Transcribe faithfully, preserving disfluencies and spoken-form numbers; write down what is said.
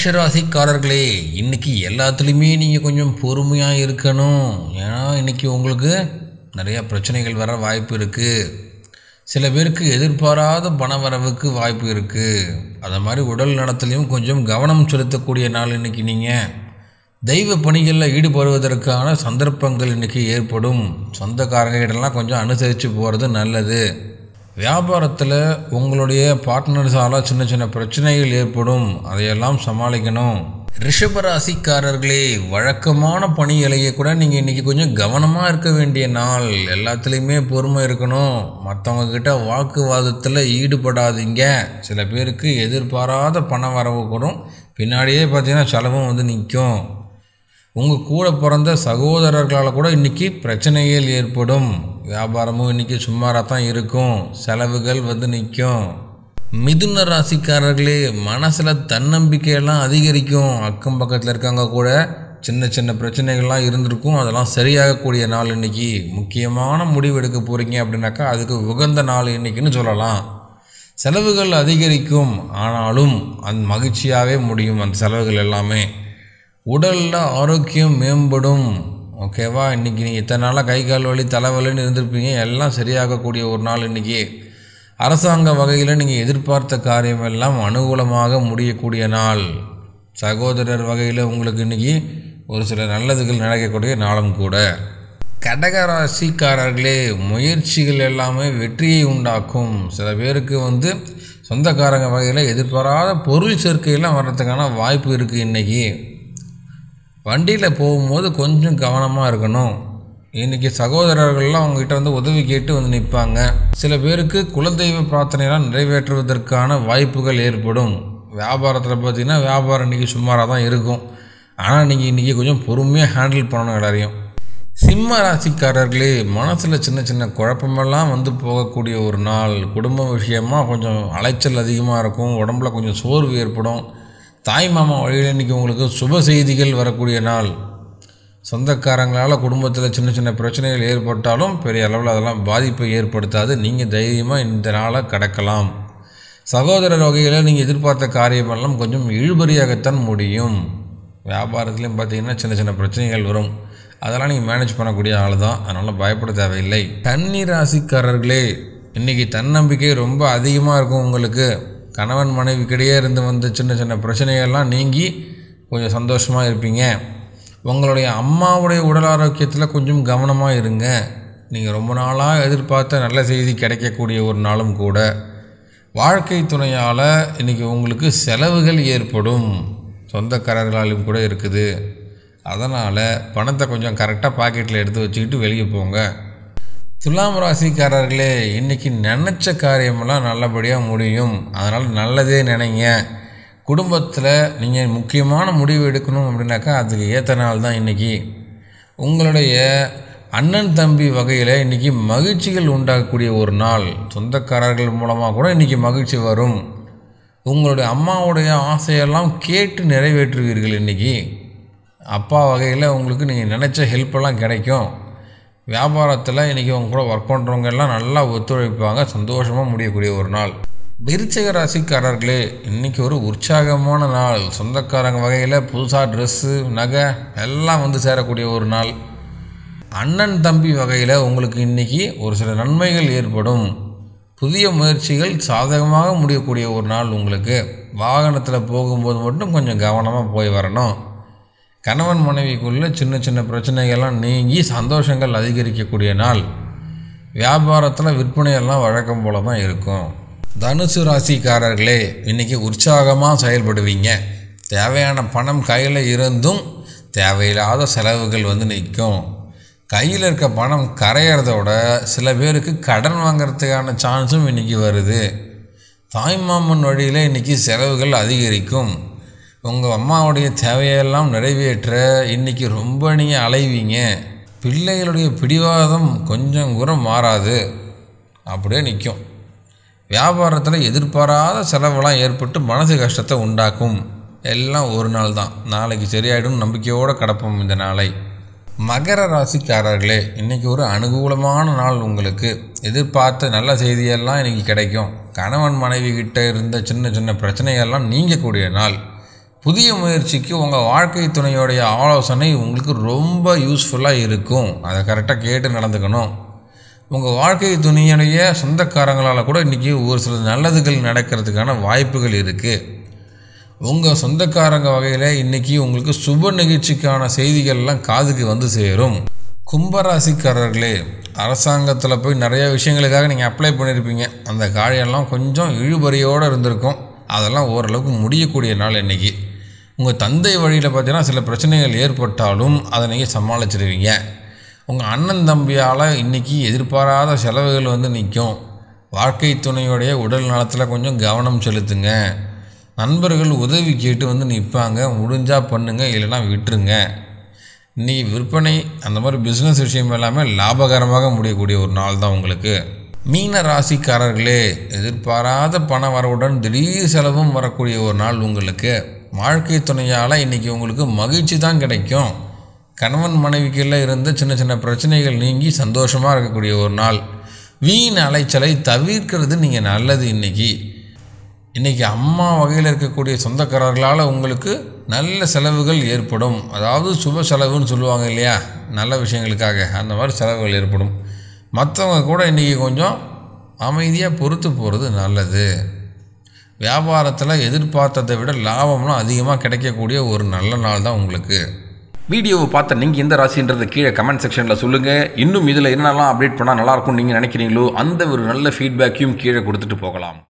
மேஷராசிக்காரர்களே, இன்றைக்கி எல்லாத்துலேயுமே நீங்கள் கொஞ்சம் பொறுமையாக இருக்கணும். ஏன்னா இன்றைக்கி உங்களுக்கு நிறையா பிரச்சனைகள் வர வாய்ப்பு இருக்குது. சில பேருக்கு எதிர்பாராத பண வரவுக்கு வாய்ப்பு இருக்குது. அது மாதிரி உடல் நலத்திலையும் கொஞ்சம் கவனம் செலுத்தக்கூடிய நாள் இன்றைக்கி. நீங்கள் தெய்வ பணிகளில் ஈடுபடுவதற்கான சந்தர்ப்பங்கள் இன்றைக்கி ஏற்படும். சொந்தக்காரங்கிட்டலாம் கொஞ்சம் அனுசரித்து போகிறது நல்லது. வியாபாரத்தில் உங்களுடைய பார்ட்னர்ஸால் சின்ன சின்ன பிரச்சனைகள் ஏற்படும், அதையெல்லாம் சமாளிக்கணும். ரிஷபராசிக்காரர்களே, வழக்கமான பணிகளையே கூட நீங்கள் இன்றைக்கி கொஞ்சம் கவனமாக இருக்க வேண்டிய நாள். எல்லாத்துலேயுமே பொறுமை இருக்கணும். மற்றவங்கக்கிட்ட வாக்குவாதத்தில் ஈடுபடாதீங்க. சில பேருக்கு எதிர்பாராத பண வரவு கூடும், பின்னாடியே பார்த்தீங்கன்னா செலவும் வந்து நிற்கும். உங்கள் கூட பிறந்த சகோதரர்களால் கூட இன்றைக்கி பிரச்சனைகள் ஏற்படும். வியாபாரமும் இன்றைக்கி சுமாராக தான் இருக்கும், செலவுகள் வந்து நிற்கும். மிதுன ராசிக்காரர்களே, மனசில் தன்னம்பிக்கையெல்லாம் அதிகரிக்கும். அக்கம் பக்கத்தில் இருக்கவங்க கூட சின்ன சின்ன பிரச்சனைகள்லாம் இருந்திருக்கும், அதெல்லாம் சரியாகக்கூடிய நாள் இன்றைக்கி. முக்கியமான முடிவு எடுக்க போகிறீங்க அப்படின்னாக்கா அதுக்கு உகந்த நாள் இன்றைக்கின்னு சொல்லலாம். செலவுகள் அதிகரிக்கும், ஆனாலும் அந்த மகிழ்ச்சியாகவே முடியும் அந்த செலவுகள் எல்லாமே. உடலில் ஆரோக்கியம் மேம்படும். ஓகேவா, இன்றைக்கி நீங்கள் இத்தனை நாளாக கை கால் வலி தலைவலின்னு இருந்திருப்பீங்க, எல்லாம் சரியாகக்கூடிய ஒரு நாள் இன்றைக்கி. அரசாங்க வகையில் நீங்கள் எதிர்பார்த்த காரியமெல்லாம் அனுகூலமாக முடியக்கூடிய நாள். சகோதரர் வகையில் உங்களுக்கு இன்றைக்கி ஒரு சில நல்லதுகள் நடக்கக்கூடிய நாளும் கூட. கடகராசிக்காரர்களே, முயற்சிகள் எல்லாமே வெற்றியை உண்டாக்கும். சில பேருக்கு வந்து சொந்தக்காரங்க வகையில் எதிர்பாராத பொருள் சேர்க்கையெல்லாம் வர்றதுக்கான வாய்ப்பு இருக்குது. இன்றைக்கி வண்டியில் போகும்போது கொஞ்சம் கவனமாக இருக்கணும். இன்றைக்கி சகோதரர்கள்லாம் அவங்ககிட்ட வந்து உதவி கேட்டு வந்து நிற்பாங்க. சில பேருக்கு குலதெய்வ பிரார்த்தனையெல்லாம் நிறைவேற்றுவதற்கான வாய்ப்புகள் ஏற்படும். வியாபாரத்தில் பார்த்திங்கன்னா வியாபாரம் இன்றைக்கி சுமாராக தான் இருக்கும், ஆனால் நீங்கள் இன்றைக்கி கொஞ்சம் பொறுமையாக ஹேண்டில் பண்ணணும் எல்லாரையும். சிம்ம ராசிக்காரர்களே, மனசில் சின்ன சின்ன குழப்பமெல்லாம் வந்து போகக்கூடிய ஒரு நாள். குடும்ப விஷயமாக கொஞ்சம் அலைச்சல் அதிகமாக இருக்கும், உடம்புல கொஞ்சம் சோர்வு ஏற்படும். தாய் மாமா வழியில் இன்றைக்கி உங்களுக்கு சுப செய்திகள் வரக்கூடிய நாள். சொந்தக்காரங்களால் குடும்பத்தில் சின்ன சின்ன பிரச்சனைகள் ஏற்பட்டாலும் பெரிய அளவில் அதெல்லாம் பாதிப்பை ஏற்படுத்தாது. நீங்கள் தைரியமாக இந்த நாளை கடக்கலாம். சகோதரர் வகையில் நீங்கள் எதிர்பார்த்த காரியமெல்லாம் கொஞ்சம் இழுபறியாகத்தான் முடியும். வியாபாரத்துலேயும் பார்த்திங்கன்னா சின்ன சின்ன பிரச்சனைகள் வரும், அதெல்லாம் நீங்கள் மேனேஜ் பண்ணக்கூடிய ஆள் தான், அதனால் பயப்பட தேவையில்லை. கன்னி ராசிக்காரர்களே, இன்றைக்கி தன்னம்பிக்கை ரொம்ப அதிகமாக இருக்கும் உங்களுக்கு. கணவன் மனைவிக்கிடையே இருந்து வந்த சின்ன சின்ன பிரச்சனைகள்லாம் நீங்கி கொஞ்சம் சந்தோஷமாக இருப்பீங்க. உங்களுடைய அம்மாவுடைய உடல் ஆரோக்கியத்தில் கொஞ்சம் கவனமாக இருங்க. நீங்கள் ரொம்ப நாளாக எதிர்பார்த்த நல்ல செய்தி கிடைக்கக்கூடிய ஒரு நாளும் கூட. வாழ்க்கை துணையால் இன்றைக்கி உங்களுக்கு செலவுகள் ஏற்படும், சொந்தக்காரர்களாலும் கூட இருக்குது. அதனால் பணத்தை கொஞ்சம் கரெக்டாக பாக்கெட்டில் எடுத்து வச்சுக்கிட்டு வெளியே போங்க. துலாம் ராசிக்காரர்களே, இன்றைக்கி நினச்ச காரியமெல்லாம் நல்லபடியாக முடியும், அதனால் நல்லதே நினைங்க. குடும்பத்தில் நீங்கள் முக்கியமான முடிவு எடுக்கணும் அப்படின்னாக்கா அதுக்கு ஏற்ற நாள் தான் இன்றைக்கி. உங்களுடைய அண்ணன் தம்பி வகையில் இன்றைக்கி மகிழ்ச்சிகள் உண்டாகக்கூடிய ஒரு நாள். சொந்தக்காரர்கள் மூலமாக கூட இன்றைக்கி மகிழ்ச்சி வரும். உங்களுடைய அம்மாவுடைய ஆசையெல்லாம் கேட்டு நிறைவேற்றுவீர்கள். இன்றைக்கி அப்பா வகையில் உங்களுக்கு நீங்கள் நினச்ச ஹெல்ப்பெல்லாம் கிடைக்கும். வியாபாரத்தில் இன்றைக்கி உங்க கூட ஒர்க் பண்ணுறவங்க எல்லாம் நல்லா ஒத்துழைப்பாங்க, சந்தோஷமாக முடியக்கூடிய ஒரு நாள். விருச்சிக ராசிக்காரர்களே, இன்றைக்கி ஒரு உற்சாகமான நாள். சொந்தக்காரங்க வகையில் புதுசாக ட்ரெஸ்ஸு நகை எல்லாம் வந்து சேரக்கூடிய ஒரு நாள். அண்ணன் தம்பி வகையில் உங்களுக்கு இன்றைக்கி ஒரு சில நன்மைகள் ஏற்படும். புதிய முயற்சிகள் சாதகமாக முடியக்கூடிய ஒரு நாள் உங்களுக்கு. வாகனத்தில் போகும்போது மட்டும் கொஞ்சம் கவனமாக போய் வரணும். கணவன் மனைவிக்குள்ளே சின்ன சின்ன பிரச்சனைகள்லாம் நீங்கி சந்தோஷங்கள் அதிகரிக்கக்கூடிய நாள். வியாபாரத்தில் விற்பனையெல்லாம் வழக்கம் போல தான் இருக்கும். தனுசு ராசிக்காரர்களே, இன்றைக்கி உற்சாகமாக செயல்படுவீங்க. தேவையான பணம் கையில் இருந்தும் தேவையில்லாத செலவுகள் வந்து நிற்கும். கையில் இருக்க பணம் கரையிறதோட சில பேருக்கு கடன் வாங்கிறதுக்கான சான்ஸும் இன்றைக்கி வருது. தாய்மாமன் வழியில் இன்றைக்கி செலவுகள் அதிகரிக்கும். உங்கள் அம்மாவுடைய தேவையெல்லாம் நிறைவேற்ற இன்றைக்கி ரொம்ப நீங்கள் அலைவீங்க. பிள்ளைகளுடைய பிடிவாதம் கொஞ்சம் கூட மாறாது, அப்படியே நிற்கும். வியாபாரத்தில் எதிர்பாராத செலவெல்லாம் ஏற்பட்டு மனசு கஷ்டத்தை உண்டாக்கும். எல்லாம் ஒரு நாள் தான், நாளைக்கு சரியாயிடும் நம்பிக்கையோடு கடப்போம் இந்த நாளை. மகர ராசிக்காரர்களே, இன்றைக்கி ஒரு அனுகூலமான நாள் உங்களுக்கு. எதிர்பார்த்த நல்ல செய்தியெல்லாம் இன்றைக்கி கிடைக்கும். கணவன் மனைவி கிட்ட இருந்த சின்ன சின்ன பிரச்சனைகள்லாம் நீங்கக்கூடிய நாள். புதிய முயற்சிக்கு உங்கள் வாழ்க்கை துணையோடைய ஆலோசனை உங்களுக்கு ரொம்ப யூஸ்ஃபுல்லாக இருக்கும். அதை கரெக்டாக கேட்டு நடந்துக்கணும். உங்கள் வாழ்க்கை துணையுடைய சொந்தக்காரங்களால் கூட இன்றைக்கி ஒரு சில நல்லதுகள் நடக்கிறதுக்கான வாய்ப்புகள் இருக்குது. உங்கள் சொந்தக்காரங்க வகையில் இன்றைக்கி உங்களுக்கு சுப நிகழ்ச்சிக்கான செய்திகள்லாம் காதுக்கு வந்து சேரும். கும்பராசிக்காரர்களே, அரசாங்கத்தில் போய் நிறைய விஷயங்களுக்காக நீங்கள் அப்ளை பண்ணியிருப்பீங்க. அந்த காரியெல்லாம் கொஞ்சம் இழுபறியோடு இருந்திருக்கும். அதெல்லாம் ஓரளவுக்கு முடியக்கூடிய நாள் இன்றைக்கி. உங்கள் தந்தை வழியில் பார்த்தீங்கன்னா சில பிரச்சனைகள் ஏற்பட்டாலும் அதை நீங்கள் சமாளிச்சிடுவீங்க. உங்கள் அண்ணன் தம்பியால் இன்றைக்கி எதிர்பாராத செலவுகள் வந்து நிற்கும். வாழ்க்கை துணையுடைய உடல் நலத்தில் கொஞ்சம் கவனம் செலுத்துங்க. நண்பர்கள் உதவி கேட்டு வந்து நிற்பாங்க. முடிஞ்சால் பண்ணுங்கள், இல்லைனா விட்டுருங்க. இன்றைக்கி விற்பனை அந்த மாதிரி பிஸ்னஸ் விஷயம் எல்லாமே லாபகரமாக முடியக்கூடிய ஒரு நாள் தான் உங்களுக்கு. மீன ராசிக்காரர்களே, எதிர்பாராத பண வரவுடன் திடீர் செலவும் வரக்கூடிய ஒரு நாள் உங்களுக்கு. வாழ்க்கை துணையால் இன்றைக்கி உங்களுக்கு மகிழ்ச்சி தான் கிடைக்கும். கணவன் மனைவிக்குள்ளே இருந்த சின்ன சின்ன பிரச்சனைகள் நீங்கி சந்தோஷமாக இருக்கக்கூடிய ஒரு நாள். வீண் அலைச்சலை தவிர்க்கிறது நீங்கள் நல்லது. இன்றைக்கி இன்றைக்கி அம்மா வகையில் இருக்கக்கூடிய சொந்தக்காரர்களால் உங்களுக்கு நல்ல செலவுகள் ஏற்படும். அதாவது சுப செலவுன்னு சொல்லுவாங்க இல்லையா, நல்ல விஷயங்களுக்காக, அந்த மாதிரி செலவுகள் ஏற்படும். மற்றவங்க கூட இன்றைக்கி கொஞ்சம் அமைதியாக பொறுத்து போகிறது நல்லது. வியாபாரத்தில் எதிர்பார்த்ததை விட லாபம்லாம் அதிகமாக கிடைக்கக்கூடிய ஒரு நல்ல நாள் தான் உங்களுக்கு. வீடியோவை பார்த்த நீங்கள் எந்த ராசின்றது கீழே கமெண்ட் செக்ஷனில் சொல்லுங்கள். இன்னும் இதில் என்னென்னலாம் அப்டேட் பண்ணால் நல்லாயிருக்கும்னு நீங்கள் நினைக்கிறீங்களோ அந்த ஒரு நல்ல ஃபீட்பேக்கையும் கீழே கொடுத்துட்டு போகலாம்.